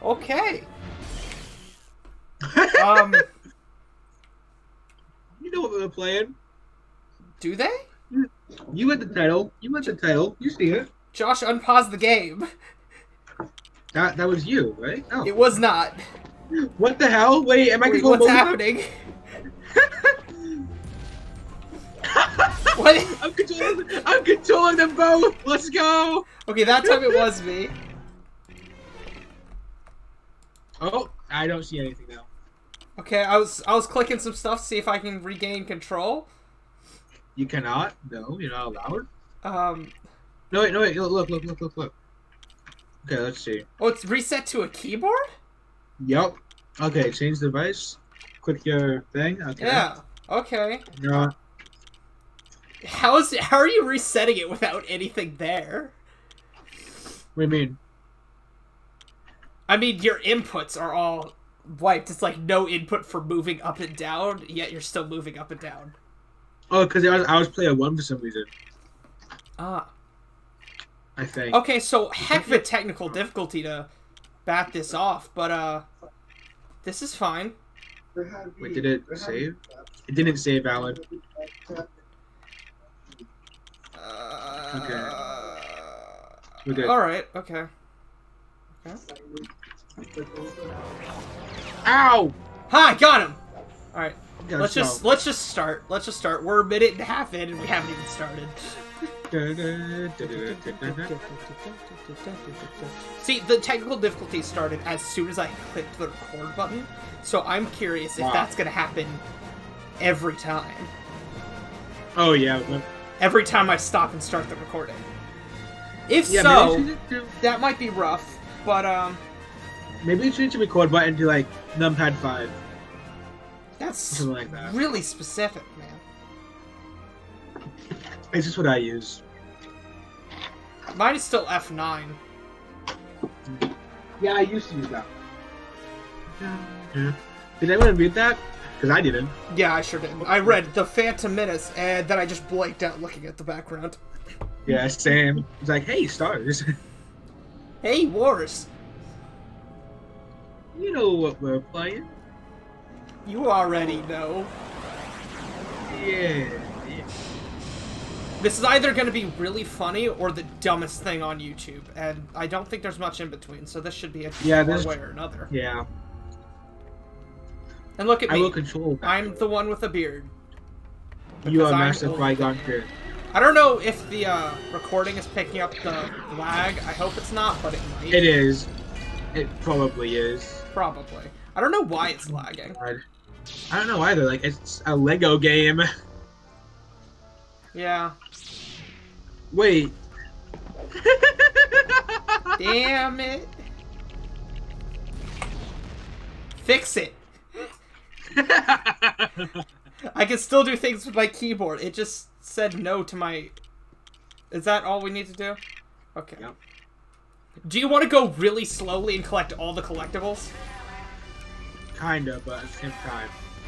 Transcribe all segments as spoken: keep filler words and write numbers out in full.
Okay. um. You know what we were playing. Do they? You had the title. You had the title. You see it. Josh, unpause the game. That that was you, right? No. It was not. What the hell? Wait, am I Wait, controlling what's both happening? What? I'm controlling. I'm controlling them both. Let's go. Okay, that time it was me. Oh, I don't see anything now. Okay, I was I was clicking some stuff to see if I can regain control. You cannot. No, you're not allowed. Um. No, wait, no, wait. Look, look, look, look, look. Okay, let's see. Oh, it's reset to a keyboard? Yep. Okay, change device. Click your thing. Okay. Yeah. Okay. No. How is how are you resetting it without anything there? What do you mean? I mean, your inputs are all wiped. It's like no input for moving up and down, yet you're still moving up and down. Oh, because I was I was player one for some reason. Ah. I think. Okay, so heck of a technical difficulty to bat this off, but uh, this is fine. Wait, did it save? It didn't save, Alan. Uh, okay. We're good. All right. Okay. Okay. Ow! Hi, got him. All right. Yeah, let's so. just let's just start. Let's just start. We're a minute and a half in, and we haven't even started. See, the technical difficulty started as soon as I clicked the record button, so I'm curious if wow. that's gonna happen every time. Oh yeah. Every time I stop and start the recording. If yeah, so, that might be rough, but um... maybe you change the record button to, like, numpad five. That's something like that. Really specific, man. It's just what I use. Mine is still F nine. Yeah, I used to use that. Yeah. Did anyone read that? Because I didn't. Yeah, I sure did. I read The Phantom Menace, and then I just blanked out looking at the background. Yeah, same. It's like, hey, stars. Hey, Wars. You know what we're playing. You already know. Yeah. yeah. This is either going to be really funny or the dumbest thing on YouTube, and I don't think there's much in between, so this should be a yeah, one way or another. Yeah. And look at me. I will control that. I'm the one with a beard. You are Master Qui-Gon Jinn. I don't know if the uh, recording is picking up the lag. I hope it's not, but it might. It is. It probably is. Probably. I don't know why it's lagging. God. I don't know either. Like, it's a Lego game. Yeah. Wait. Damn it. Fix it. I can still do things with my keyboard. It just said no to my... Is that all we need to do? Okay. Yep. Do you want to go really slowly and collect all the collectibles? Kinda, but at the same time.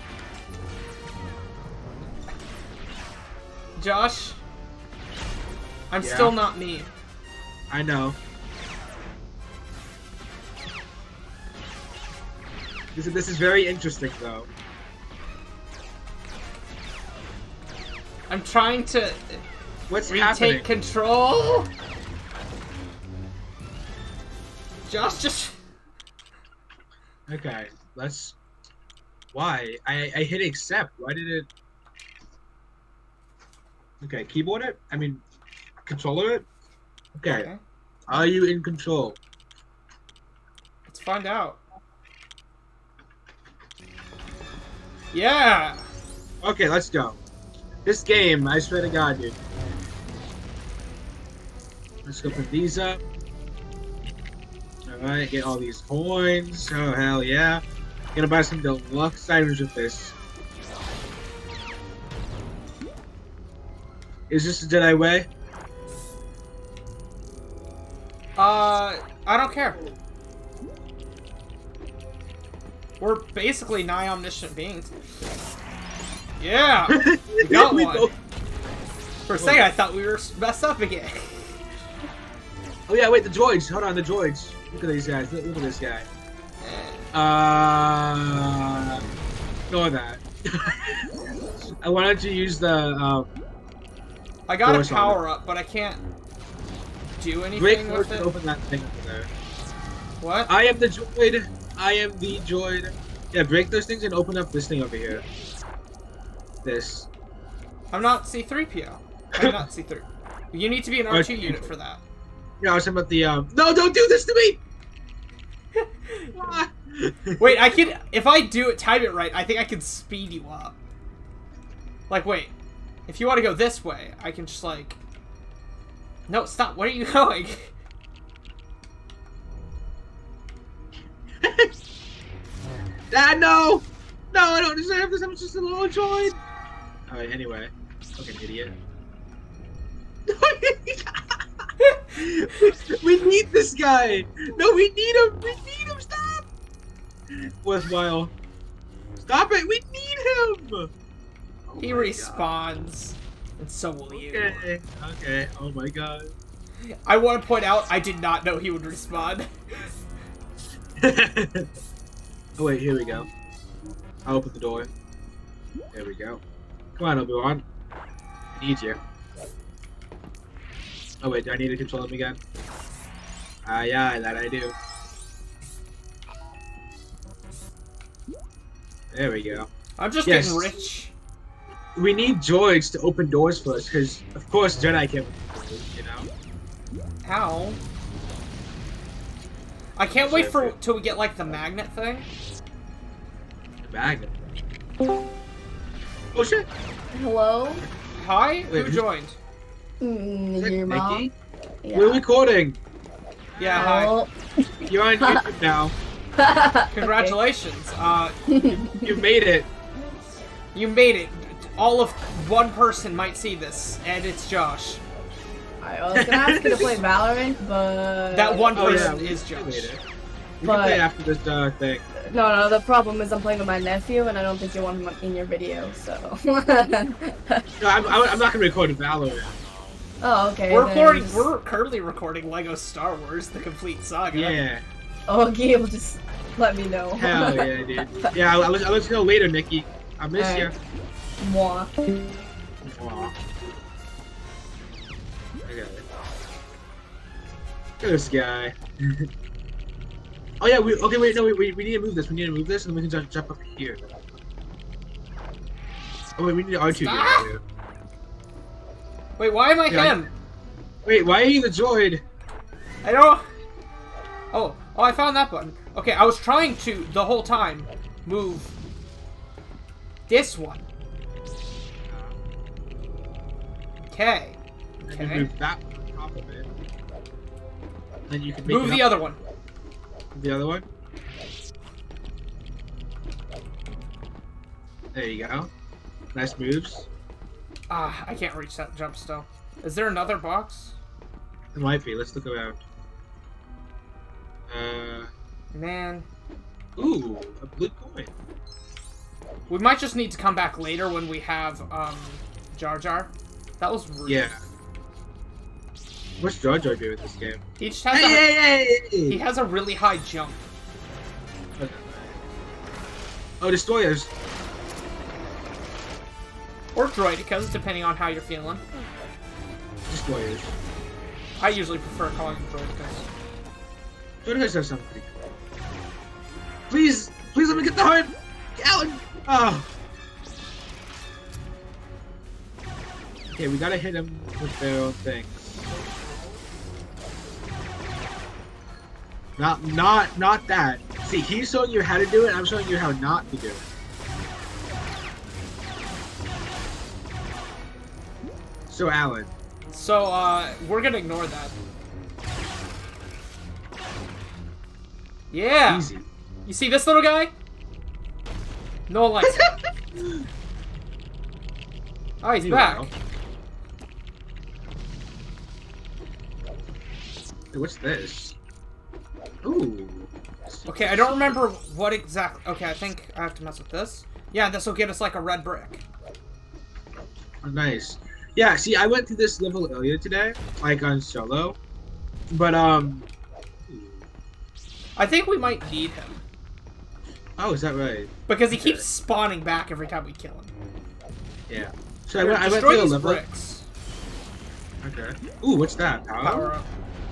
Josh? I'm Yeah. still not me. I know. This is, this is very interesting, though. I'm trying to What's retake happening? control. Josh, just... Okay, let's... Why? I, I hit accept. Why did it... Okay, keyboard it? I mean, controller it? Okay. Okay. Are you in control? Let's find out. Yeah! Okay, let's go. This game, I swear to God, dude. Let's go put these up. Alright, get all these coins. Oh, hell yeah. Gonna buy some deluxe items with this. Is this the Jedi way? Uh, I don't care. We're basically nigh omniscient beings. Yeah! We got We one. both- For a second, I thought we were messed up again. Oh yeah, wait, the droids. Hold on, the droids. Look at these guys. Look, look at this guy. Uh, ignore that. I wanted to use the. Um, I got doors a on power up, but I can't do anything break with doors it. to open that thing over there. What? I am the droid. I am the droid. Yeah, break those things and open up this thing over here. This. I'm not C three P O. I'm not C three. You need to be an R two unit for that. Yeah, I was talking about the. Um... No, don't do this to me. Wait, I can. If I do it, time it right, I think I can speed you up. Like, wait. If you want to go this way, I can just like. No, stop. Where are you going? Dad, no! No, I don't deserve this. I'm just a little droid. Alright, anyway. Fucking idiot. We need this guy! No, we need him! We need him! Stop! Worthwhile. Stop it! We need him! Oh He respawns. God. And so will you. Okay, okay. Oh my god. I want to point out, I did not know he would respawn. Oh wait, here we go. I'll open the door. There we go. Come on, Obi-Wan. I need you. Oh wait, do I need to control him again? Ah, uh, yeah, that I do. There we go. I'm just yes. getting rich. We need droids to open doors for us, because, of course, Jedi can't open doors, you know? How? I can't wait for till we get, like, the magnet thing. The magnet? Oh, shit! Hello? Hi? Wait, Who joined? Mm, your mom? Yeah. We're recording! Yeah, hi. You're on YouTube now. Congratulations. Uh, you made it. You made it. All of one person might see this, and it's Josh. Alright, well, I was gonna ask you to play Valorant, but... That one person oh, yeah, is Josh. We but... can play after this uh, thing. No, no, the problem is I'm playing with my nephew, and I don't think you want him in your video, so... No, I'm, I'm not gonna record Valorant. Oh, okay. We're recording. Just... We're currently recording Lego Star Wars: The Complete Saga. Yeah. Oh, okay, well, just let me know. Hell yeah, dude. Yeah, I'll, I'll, let, I'll let you know later, Nikki. I miss right. you. Mwah. Mwah. Okay. Look at this guy. Oh yeah, we okay. Wait, no, wait, we we need to move this. We need to move this, and then we can jump, jump up here. Oh wait, we need R two here. Wait, why am I yeah, him? I, wait, why are you the droid? I don't. Oh, oh, I found that button. Okay, I was trying to the whole time move this one. Okay. And Okay. you move that one on top of it. Then you can make move it the up. other one. The other one. There you go. Nice moves. Ah, I can't reach that jump still. Is there another box? It might be. Let's look around. Uh. Man. Ooh, a blue coin. We might just need to come back later when we have um Jar Jar. That was rude. Yeah. What's Jar Jar do in this game? He just has Hey, a, hey, hey! he has a really high jump. Oh, destroyers. Or droidicas, depending on how you're feeling. Destroyers. I usually prefer calling them droidicas. Droidicas have something pretty cool. Please, please let me get the heart! Alan! Oh. Okay, we gotta hit them with their own things. Not, not, not that. See, he's showing you how to do it, I'm showing you how not to do it. So, Alan. So, uh, we're gonna ignore that. Yeah! Easy. You see this little guy? No one likes him. Oh, he's back. Well. Hey, what's this? Ooh. Okay, I don't remember what exactly. Okay, I think I have to mess with this. Yeah, this will get us like a red brick. Oh, nice. Yeah, see, I went through this level earlier today, like on solo, but um. I think we might need him. Oh, is that right? Because he Okay. keeps spawning back every time we kill him. Yeah. So I went, I went Destroy through a these level. bricks. Okay. Ooh, what's that? Power? Power up.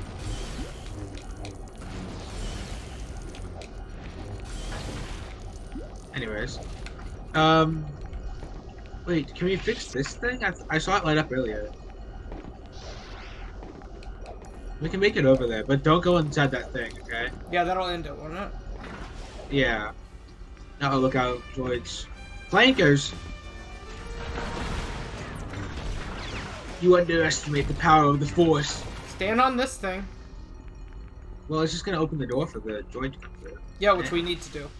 Anyways. Um. Wait, can we fix this thing? I, I saw it light up earlier. We can make it over there, but don't go inside that thing, okay? Yeah, that'll end it, won't it? Yeah. Uh oh, look out, droids. Flankers! You underestimate the power of the Force. Stand on this thing. Well, it's just gonna open the door for the droid to come through. Yeah, which we need to do.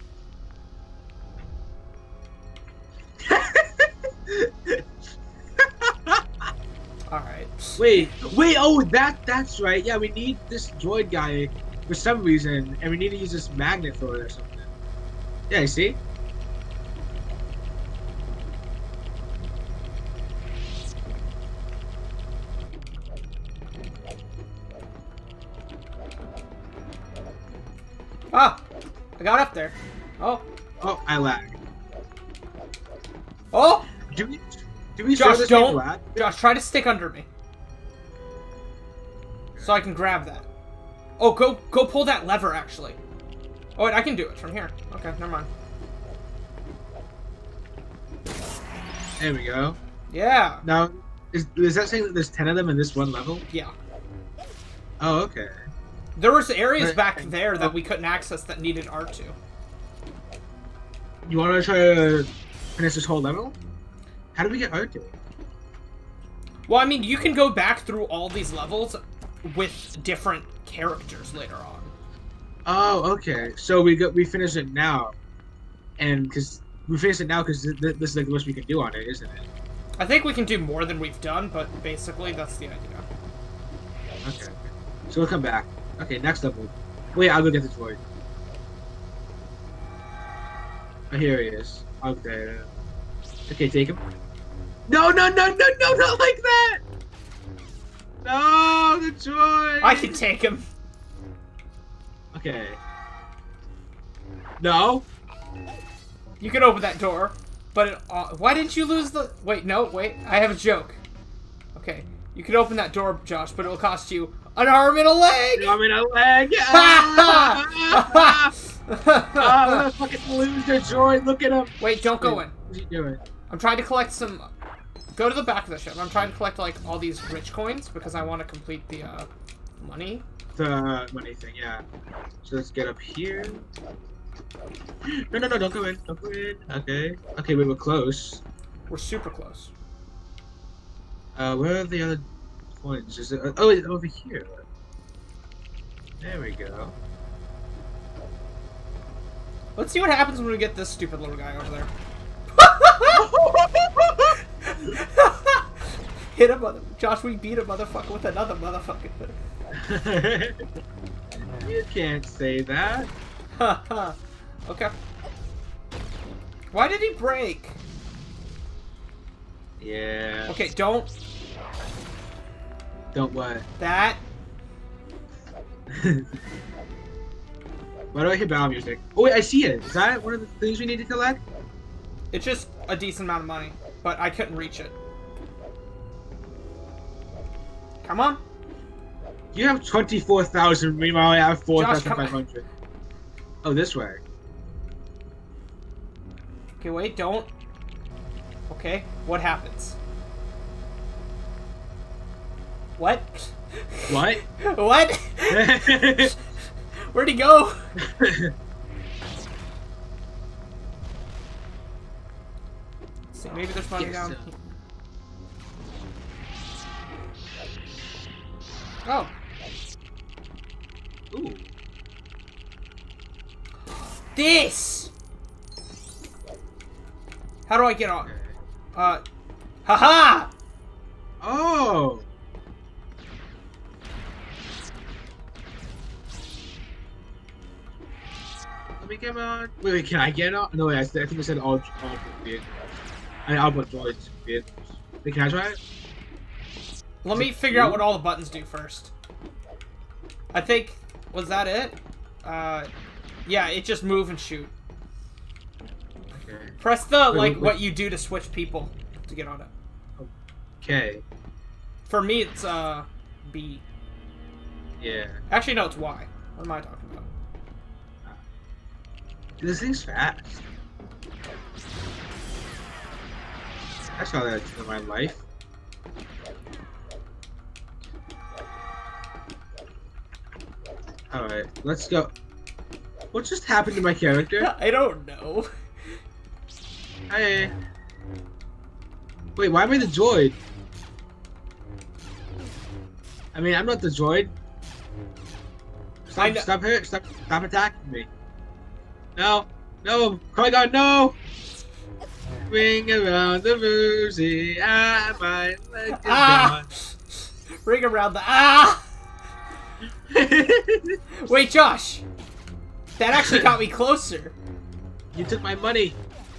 Alright. Wait, wait, oh, that that's right. Yeah, we need this droid guy for some reason, and we need to use this magnet for it or something. Yeah, you see? Ah! I got up there. Oh. Oh, I lag. Oh! Do we, do we Josh, show this don't- lag? Josh, try to stick under me. So I can grab that. Oh, go go pull that lever, actually. Oh, wait, I can do it from here. Okay, never mind. There we go. Yeah. Now, is, is that saying that there's ten of them in this one level? Yeah. Oh, okay. There was areas Right. back there that we couldn't access that needed R two. You want to try to finish this whole level? How do we get R two? Well, I mean, you can go back through all these levels with different characters later on. Oh, okay. So we got we finish it now, and because we finish it now because th th this is like the most we can do on it, isn't it? I think we can do more than we've done, but basically that's the idea. Okay. So we'll come back. Okay, next level. Wait, I'll go get the droid. Oh, here he is. Okay. Okay, take him. No, no, no, no, no, not like that! No, the droid! I can take him. Okay. No? You can open that door, but it, uh, why didn't you lose the... Wait, no, wait, I have a joke. Okay, you can open that door, Josh, but it will cost you an arm and a leg! I'm in a leg! Ah! Oh, what a fucking loser droid, look at him! Wait, don't go in. What's he doing? I'm trying to collect some... Go to the back of the ship. I'm trying to collect, like, all these rich coins because I want to complete the, uh, money. The money thing, yeah. So let's get up here. No, no, no, don't go in. Don't go in. Okay. Okay, we were close. We're super close. Uh, where are the other coins? Is it? Oh, it's over here. There we go. Let's see what happens when we get this stupid little guy over there. Hit a mother... Josh, we beat a motherfucker with another motherfucker. You can't say that. Okay. Why did he break? Yeah. Okay, don't... Don't what? That... Why do I hear battle music? Oh wait, I see it. Is that one of the things we need to collect? It's just a decent amount of money, but I couldn't reach it. Come on. You have twenty-four thousand, meanwhile I have four Josh, thousand come five hundred. Oh, this way. Okay, wait, don't. Okay, what happens? What? What? What? Where'd he go? See, maybe there's money Yes, down sir. here. Oh. Ooh. This! How do I get on? Uh, haha! Oh! Let me get on. Wait, wait, can I get on? No, wait, I, said- I think I said all, all vehicles. I mean, all but droids vehicles. Wait, can I try it? Let Is me it figure out blue? what all the buttons do first. I think, was that it? Uh, yeah, it just move and shoot. Press the, Wait, like, wait, what you do to switch people to get on it. Okay. For me, it's, uh, B. Yeah. Actually, no, it's Y. What am I talking about? This thing's fast. I saw that in my life. Alright, let's go. What just happened to my character? I don't know. Hey. Wait, why am I the droid? I mean, I'm not the droid. Stop, stop here, stop, stop attacking me. No, no, Qui-Gon, no! Ring around the rosy, I might let you Ah! Ring around the ah! Wait, Josh! That actually got me closer. You took my money.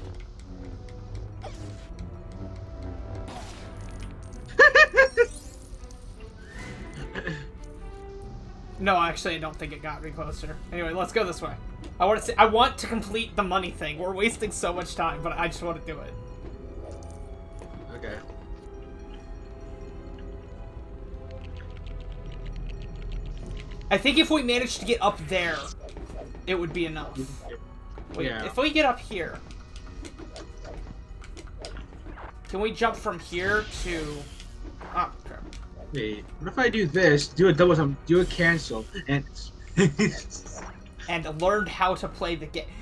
No, actually, I don't think it got me closer. Anyway, let's go this way. I want to see, I want to complete the money thing. We're wasting so much time, but I just want to do it. Okay. I think if we managed to get up there, it would be enough. Wait, Yeah. if we get up here, can we jump from here to? Oh, crap. Wait, what if I do this, do a double jump, do a cancel, and... And learned how to play the game.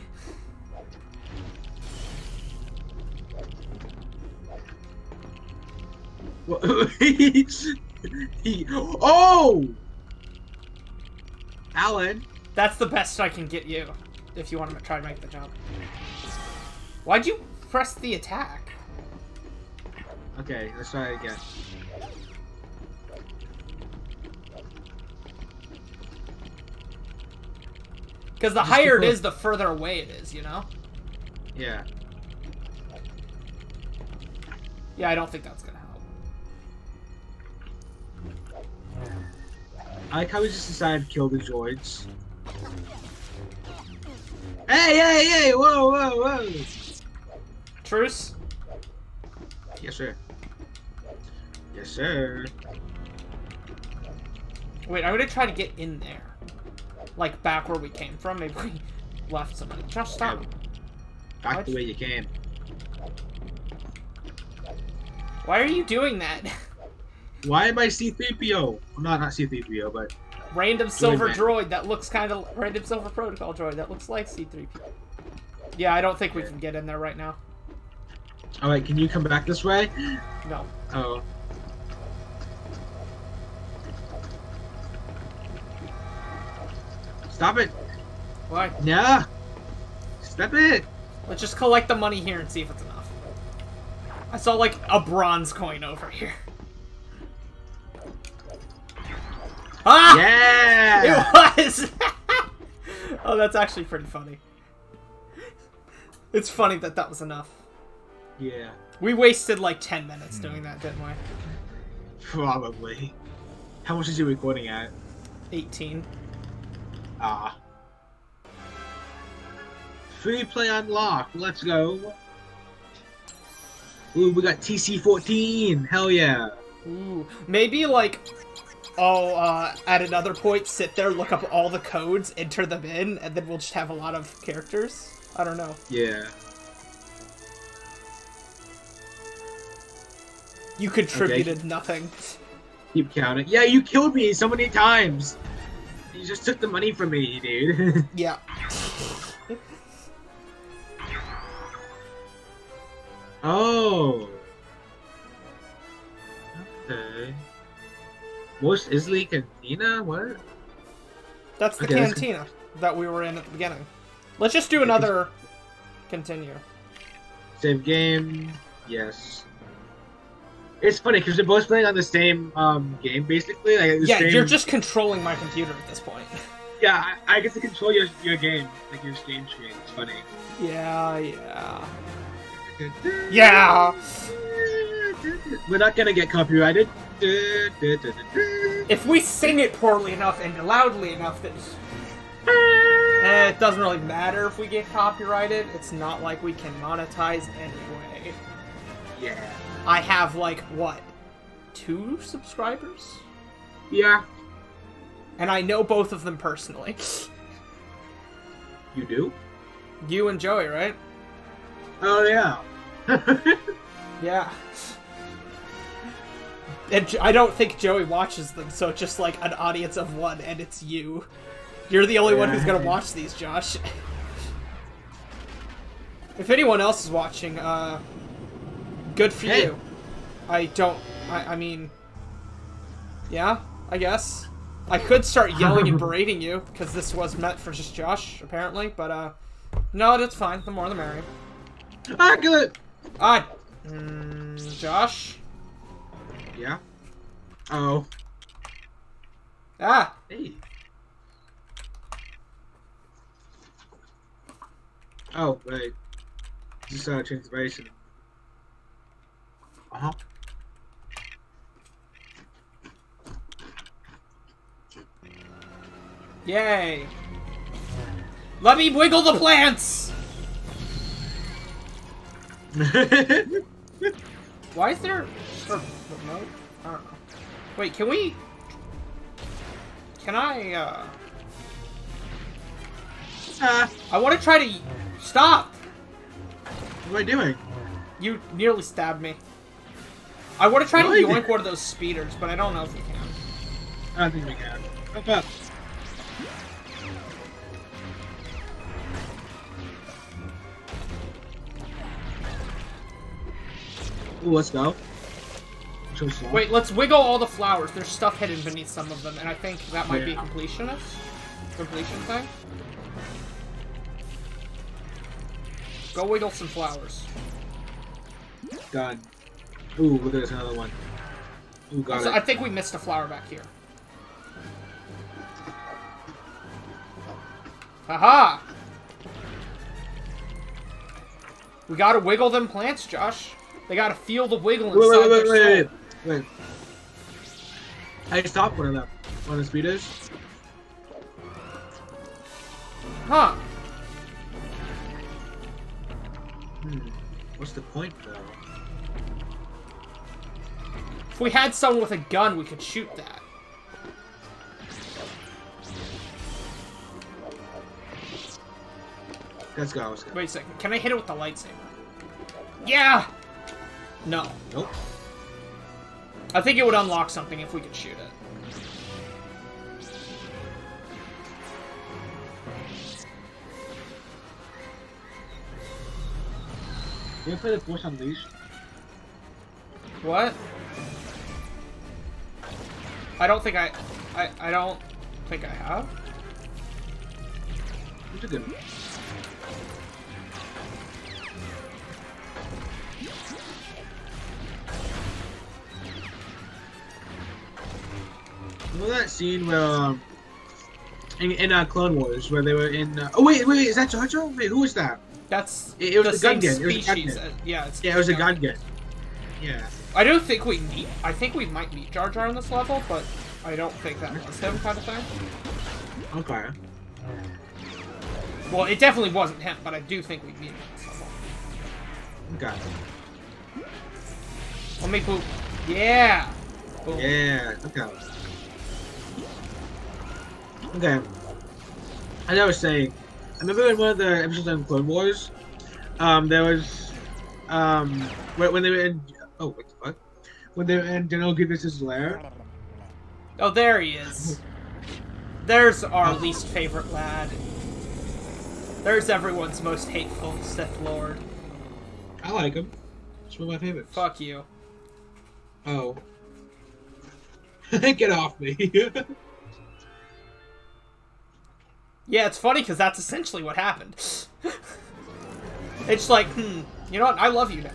he, oh! Alan! That's the best I can get you, if you want to try to make the jump. Why'd you press the attack? Okay, let's try it again. Because the Just higher it because- is, the further away it is, you know? Yeah. Yeah, I don't think that's gonna help. I like how we just decided to kill the droids. Hey, hey, hey! Whoa, whoa, whoa! Truce? Yes, sir. Yes, sir. Wait, I'm gonna try to get in there. Like, back where we came from. Maybe we left somebody. Just stop. Back What? the way you came. Why are you doing that? Why am I C three P O? Well, not not C three P O, but Random silver man. droid that looks kind of... Random silver protocol droid that looks like C three P O. Yeah, I don't think we can get in there right now. alright. Can you come back this way? No. Oh. Stop it! Why? Yeah. Stop it! Let's just collect the money here and see if it's enough. I saw, like, a bronze coin over here. Ah! Yeah! It was! Oh, that's actually pretty funny. It's funny that that was enough. Yeah. We wasted, like, ten minutes doing that, didn't we? Probably. How much is your recording at? eighteen. Ah. Free play unlocked. Let's go. Ooh, we got T C fourteen. Hell yeah. Ooh. Maybe, like, I'll, uh, at another point, sit there, look up all the codes, enter them in, and then we'll just have a lot of characters. I don't know. Yeah. You contributed Okay. nothing. Keep counting. Yeah, you killed me so many times. You just took the money from me, dude. Yeah. Oh. Okay. Most Isley Cantina? What? That's the Okay, that's- cantina that we were in at the beginning. Let's just do another continue. Save game. Yes. It's funny because they're both playing on the same um game, basically. Like the Yeah, same... you're just controlling my computer at this point. Yeah, I, I get to control your your game, like your game screen. It's funny. Yeah, yeah. Yeah! We're not gonna get copyrighted. If we sing it poorly enough and loudly enough, then... Eh, it doesn't really matter if we get copyrighted. It's not like we can monetize anyway. Yeah. I have, like, what? Two subscribers? Yeah. And I know both of them personally. You do? You and Joey, right? Oh, yeah. Yeah. And I don't think Joey watches them, so it's just like an audience of one, and it's you. You're the only yeah. one who's gonna watch these, Josh. If anyone else is watching, uh, good for hey. you. I don't, I, I mean, yeah, I guess. I could start yelling and berating you, because this was meant for just Josh, apparently, but, uh, no, that's fine. The more the merrier. Ah, good! Ah, mm, Josh? Yeah? Oh. Ah! Hey. Oh, wait. Just uh, transformation. Uh-huh. Yay! Let me wiggle the plants! Why is there a remote? I don't know. Wait, can we... Can I, uh... Uh, I want to try to... Stop! What am I doing? You nearly stabbed me. I want to try really? to yoink one of those speeders, but I don't know if we can. I don't think we can. Up, up. Ooh, let's go. Wait, let's wiggle all the flowers. There's stuff hidden beneath some of them, and I think that might yeah. be a completionist? Completion thing? Go wiggle some flowers. Done. Ooh, look at this, another one. Ooh, got so it. I think we missed a flower back here. Haha! We gotta wiggle them plants, Josh. They gotta feel the wiggle inside wait, wait, their wait, soul. wait, wait, wait. I stopped one of them. One of the speeders. Huh. Hmm. What's the point, though? If we had someone with a gun, we could shoot that. Let's go, let's go. Wait a second. Can I hit it with the lightsaber? Yeah! No. Nope. I think it would unlock something if we could shoot it. You ever play the Force Unleashed? What? I don't think I... I, I don't think I have. It's a good one. Remember that scene where, um, in, in uh, Clone Wars, where they were in, uh, oh wait, wait, is that Jar Jar? Wait, who was that? That's It, it was the the gun same gun. It was a gun species. gun. Uh, yeah, it's Yeah, it was a gun gun. Yeah. I don't think we meet. I think we might meet Jar Jar in this level, but I don't think that was him, kind of thing. Okay. Well, it definitely wasn't him, but I do think we meet him in this level. Okay. Let me poop. Yeah. Boom. Yeah. Okay. Okay. As I was saying, I remember in one of the episodes on Clone Wars, um, there was, um, when, when they were in, oh, what the fuck? When they were in General Grievous' lair. Oh, there he is. There's our least favorite lad. There's everyone's most hateful Sith Lord. I like him. It's one of my favorites. Fuck you. Oh. Get off me. Yeah, it's funny because that's essentially what happened. It's like, hmm, you know what? I love you now.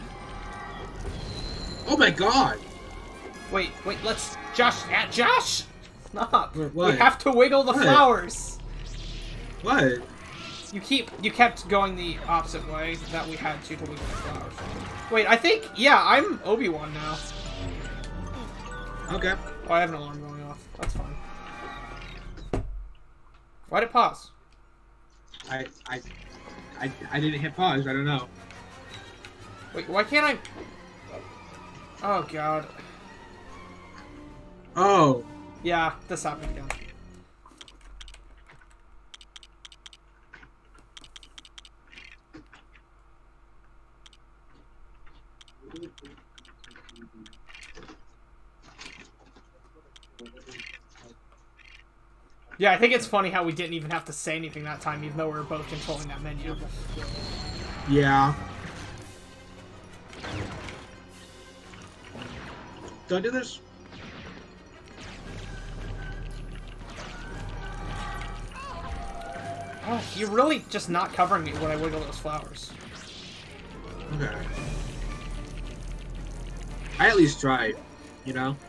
Oh my god! Wait, wait, let's... Josh, yeah, Josh! Stop. What? We have to wiggle the What? flowers. What? You keep, you kept going the opposite way that we had to to wiggle the flowers. Wait, I think, yeah, I'm Obi-Wan now. Okay. Oh, I have an alarm going off. That's fine. Why'd it pause? I, I, I, I didn't hit pause. I don't know. Wait, why can't I? Oh god. Oh. Yeah, this happened again. Yeah, I think it's funny how we didn't even have to say anything that time, even though we were both controlling that menu. Yeah. Don't do this. Oh, you're really just not covering me when I wiggle those flowers. Okay. I at least tried, you know?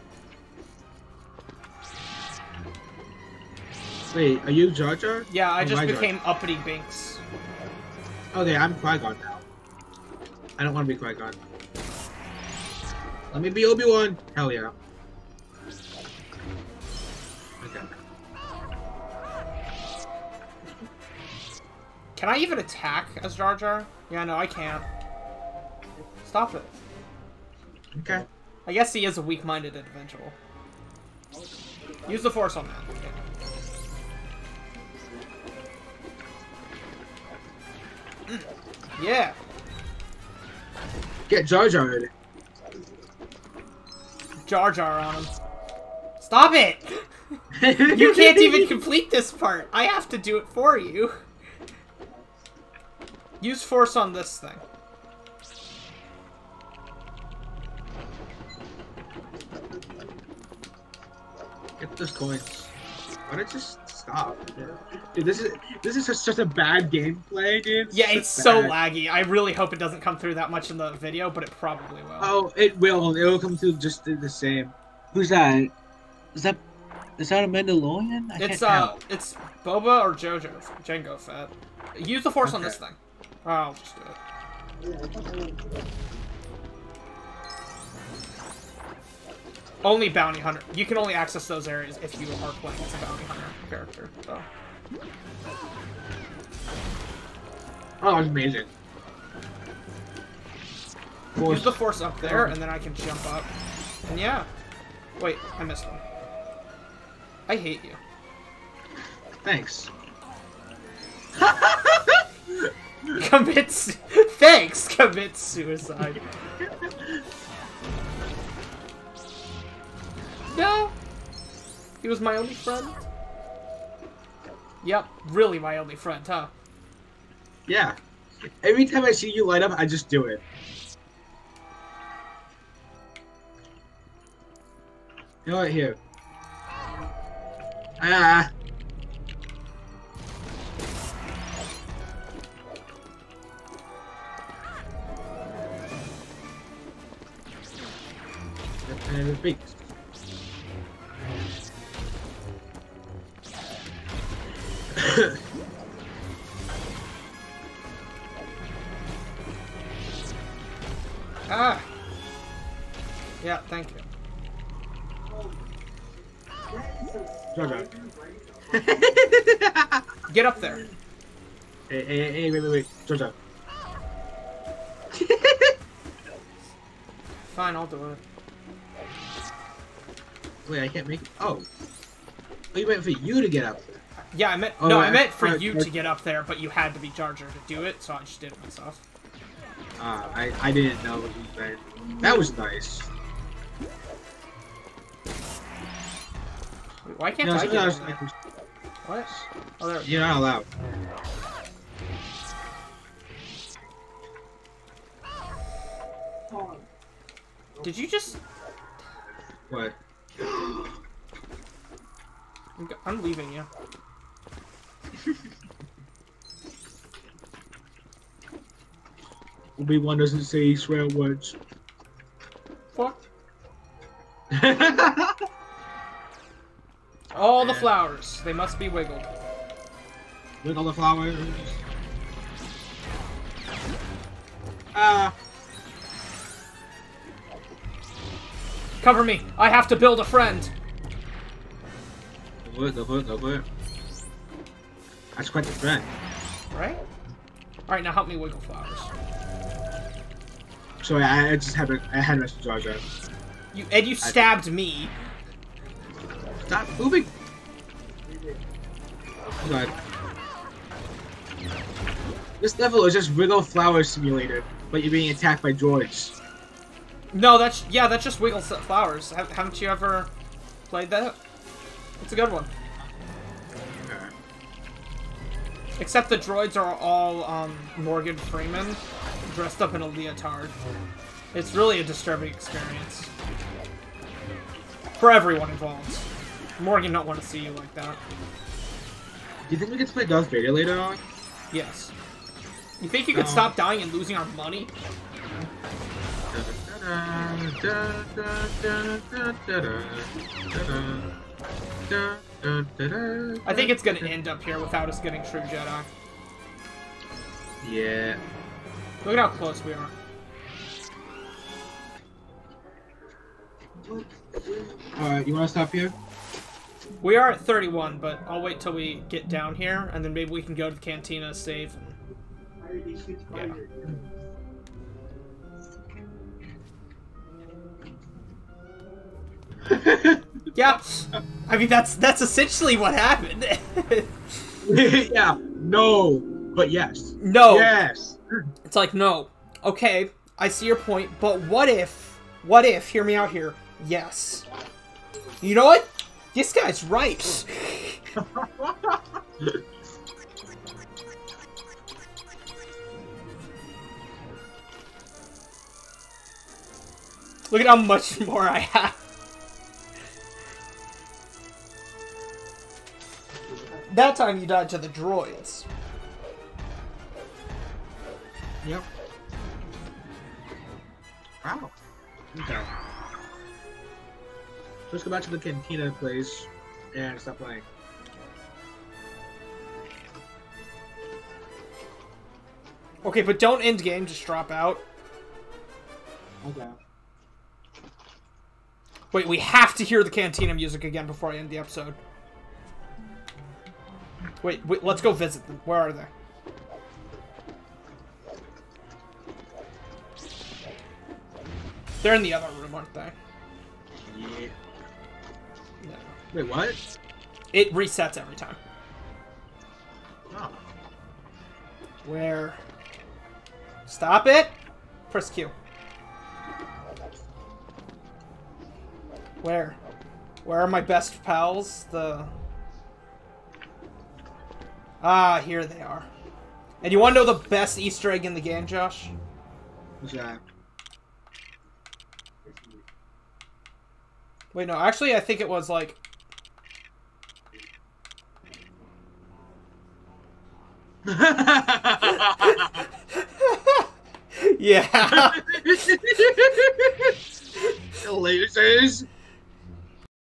Wait, are you Jar Jar? Yeah, I Oh, just my became Jar. uppity Binks. Okay, I'm Qui-Gon now. I don't want to be Qui-Gon. Let me be Obi-Wan. Hell yeah. Okay. Can I even attack as Jar Jar? Yeah, no, I can't. Stop it. Okay. I guess he is a weak-minded individual. Use the Force on that. Okay. Mm. Yeah. Get Jar Jar. Jar Jar on him. Stop it! You can't even complete this part. I have to do it for you. Use Force on this thing. Get those coins. Why don't you just stop? Dude, this is this is just such a bad gameplay, dude. Yeah, such it's so bad. laggy. I really hope it doesn't come through that much in the video, but it probably will. Oh, it will. It will come through just the same. Who's that? Is that is that a Mandalorian? I It's can't uh, tell. it's Boba or Jojo, Jango Fett. Use the Force on Okay. this thing. Oh, I'll just do it. Only bounty hunter. You can only access those areas if you are playing as a bounty hunter character. So. Oh, that's amazing. Use the Force up there, and then I can jump up. And yeah. Wait, I missed one. I hate you. Thanks. Commit. Su Thanks. Commit suicide. No. He was my only friend. Yep, really my only friend, huh? Yeah. Every time I see you light up, I just do it. You know what? Here. Ah. And the beaks. Ah. Yeah, thank you. Get up there. Hey, hey, hey, wait, wait, wait. Jojo. Fine, I'll do it. Wait, I can't make it. Oh. Oh, you meant for you to get up there. Yeah, I meant Oh, no, I I- meant for I- you I- to get up there, but you had to be Jar Jar to do it, so I just did it myself. Ah, I, I didn't know what you meant. That was nice. Wait, why can't No, I something get else in like there? What? Oh, there. You're not allowed. Did you just? What? I'm go- I'm leaving you. Obi-Wan doesn't say swear words. Fuck. All the flowers. They must be wiggled. Wiggle the flowers. Ah. Cover me. I have to build a friend. Go for it, go for it, go for it. That's quite the friend. right? Alright, now help me wiggle flowers. Sorry, I, I just had a, I had a message Jar Jar. You, and you stabbed me. Stop moving! Oh god. This level is just Wiggle Flower Simulator, but you're being attacked by droids. No, that's... Yeah, that's just wiggle flowers. Have, haven't you ever played that? It's a good one. Okay. Except the droids are all um, Morgan Freeman, dressed up in a leotard. It's really a disturbing experience. For everyone involved. Morgan don't want to see you like that. Do you think we get to play Darth Vader later on? Yes. You think you could Um, stop dying and losing our money? I think it's gonna end up here without us getting true Jedi. Yeah. Look at how close we are. Alright, you wanna stop here? We are at thirty-one, but I'll wait till we get down here, and then maybe we can go to the cantina, save, and... yeah. Yeah, I mean, that's that's essentially what happened. Yeah, no, but yes. No. Yes. It's like, no. Okay, I see your point, but what if, what if, hear me out here, yes. You know what? This guy's right. Look at how much more I have. That time you died to the droids. Yep. Wow. Okay. Let's go back to the cantina place and stop playing. Okay, but don't end game, just drop out. Okay. Wait, we have to hear the cantina music again before I end the episode. Wait, wait, let's go visit them. Where are they? They're in the other room, aren't they? Yeah. No. Wait, what? It resets every time. Oh. Where? Stop it! Press Q. Where? Where are my best pals? The... Ah, here they are. And you want to know the best Easter egg in the game, Josh? What's that? Wait, no, actually, I think it was like... Yeah. Lasers.